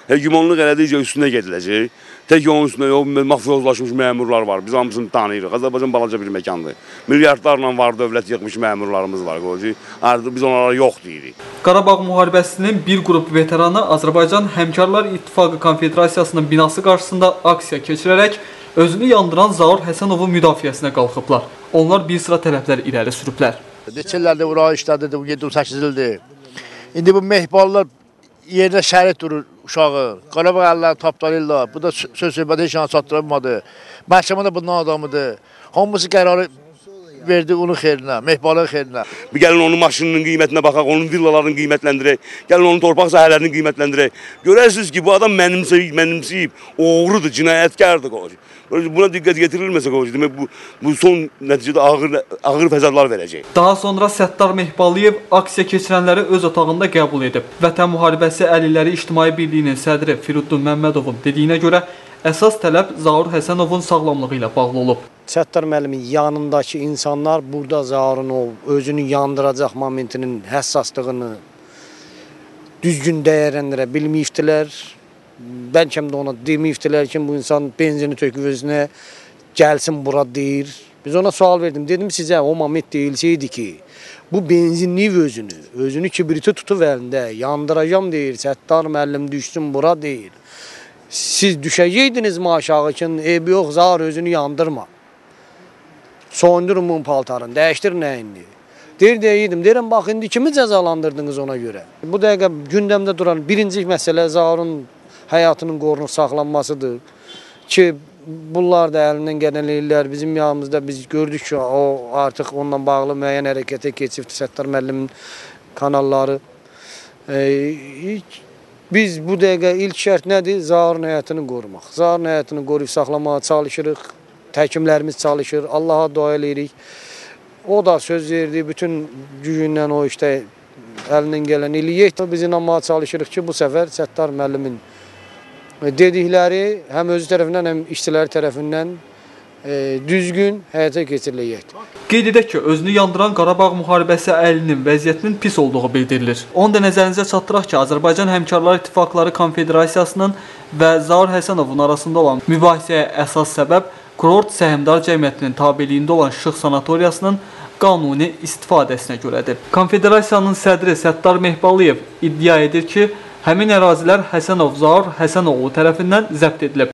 Hegemonluq elədikcə üstünə gediləcək. Tək onun üstünə o mafyozlaşmış məmurlar var. Biz hamısını tanıyırıq. Azərbaycan balaca bir məkandır. Milyardlarla var dövlət yığmış məmurlarımız var. Artıq biz onlara yox deyirik. Qarabağ müharibəsinin bir qrup veteranı Azərbaycan Həmkarlar İttifaqı Konfederasiyasının binası qarşısında aksiya keçirərək özünü yandıran Zaur Həsənovun müdafiəsinə qalxıblar. Onlar bir sıra tələblər irəli sürüblər. Neçə illərdir bura işlədi, bu 7-8 ildir. İndi bu mehballar yerine şərit durur uşağı. Qarabağ əlləri tapdalayırlar. Bu da söz-söhbədə heç yana çatdırılmadı. Məhkəmə də bundan adamıdır. Hamısı qərarı verdi onun xeyrinə, mehbalın xeyrinə. Bir gəlin onun maşınının qiymətinə baxaq, onun villalarının qiymətləndirək. Gəlin onun torpaq sahələrinin qiymətləndirək. Görərsiniz ki, bu adam mənimsəyib, oğrudur, cinayətkardır. Buna diqqət getirilməsə, demək bu son nəticədə ağır fəsadlar verəcək. Daha sonra Səttar Mehballiyev aksiya keçirənləri öz otağında qəbul edib. Vətən Müharibəsi Əlilləri İctimai Birliyinin sədri Firuddin Məmmədovun dediyinə görə əsas tələb Zaur Həsənovun sağlamlığı ilə bağlı olub. Səttar müəllimin yanındakı insanlar burada Zaurun o özünü yandıracaq momentinin həssaslığını düzgün dəyərləndirə bilməyibdilər. Bəlkə də ona deməyibdilər ki, bu insan benzini töküb özünə gəlsin bura deyir. Biz ona sual verdim. Dedim sizə o moment deyilsəydi ki, bu benzinli özünü kibriti tutub əlində yandıracam deyir. Səttar müəllim düşsün bura deyir. Siz düşəcəydinizmi aşağı ki, eybi yox, Zaur özünü yandırma. Soyundurun bunun paltarını, dəyişdir nəyini. Deyirdim, deyirəm, bax, indi kimi cəzalandırdınız ona görə? Bu dəqiqə gündəmdə duran birinci məsələ Zaurun həyatının qorunub saxlanmasıdır. Ki, bunlar da əlindən gələn ellər bizim yanımızda biz gördük ki, o artıq onunla bağlı müəyyən hərəkətə keçibdir Səttar müəllimin kanalları. Biz bu dəqiqə ilk şərt nədir? Zaurun həyatını qorumaq. Zaurun həyatını qoruyub saxlamağa çalışırıq. Həkimlərimiz çalışır, Allaha dua edirik. O da söz verdi, bütün gücündən o işte əlindən gələn eləyək. Biz inanmağa çalışırıq ki, bu səfər Səttar müəllimin dedikləri həm özü tərəfindən, həm işçiləri tərəfindən düzgün həyata keçiriləcəkdir. Qeyd edək ki, özünü yandıran Qarabağ müharibəsi əlinin vəziyyətinin pis olduğu bildirilir. Onu da nəzərinizə çatdıraq ki, Azərbaycan Həmkarlar İttifaqları Konfederasiyasının və Zaur Həsənovun arasında olan mübahisəyə əsas səbəb Kurort Səhmdar Cəmiyyətinin tabeliyində olan Şıx Sanatoriyasının qanuni istifadəsinə görədir. Konfederasiyanın sədri Səttar Mehballiyev iddia edir ki, həmin ərazilər Həsənov Zaur Həsənoğlu tərəfindən zəbt edilib.